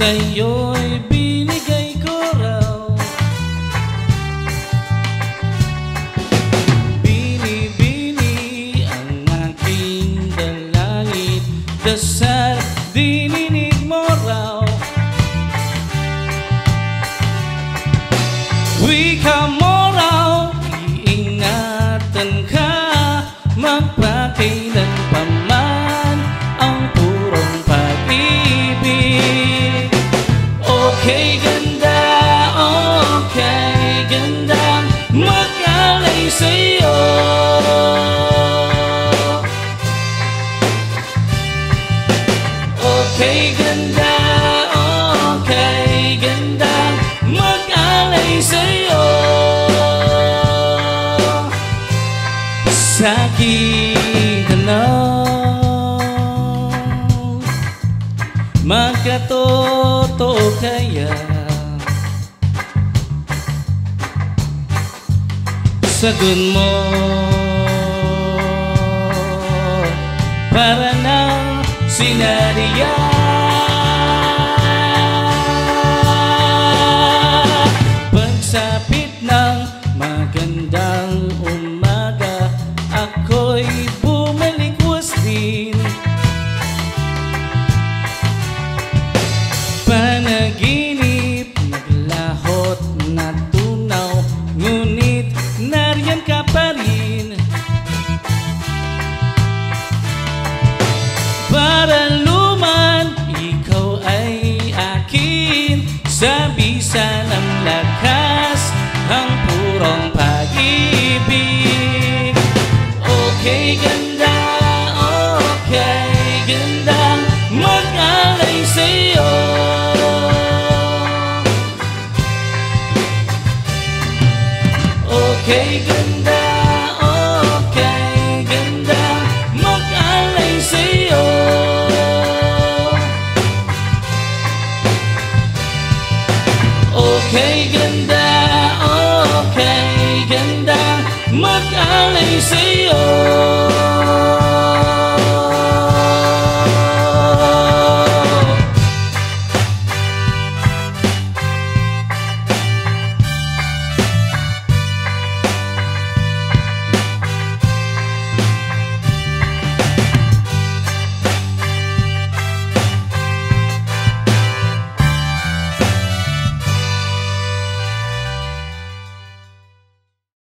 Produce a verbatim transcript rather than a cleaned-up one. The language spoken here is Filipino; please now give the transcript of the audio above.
sa'yo'y binigay ko raw. Bini-bini ang aking dalangin, dasal dininig mo raw. Wika mo raw, iingatan ka, magpakailan pa man ang purong pag-ibig. Okay ganda, okay ganda, mag-alay sa'yo. Okay ganda, okay ganda, mag-alay sa'yo. Sa'kin ka na, magkatotoo kaya. Sagot mo para nang sinadya. Pagsapit ng magandang umaga, ako'y bumalikwas din. Panaginip, naglahot na tunaw, ngunit nariyan ka pa rin. Para luman, ikaw ay akin, sa bisa ng lakas, ang purong pag-ibig. Okay ganda, okay ganda, mag-alay sa'yo. Okay ganda, okay ganda, mag-alay sa'yo. Okay ganda, okay ganda, mag-alay sa'yo.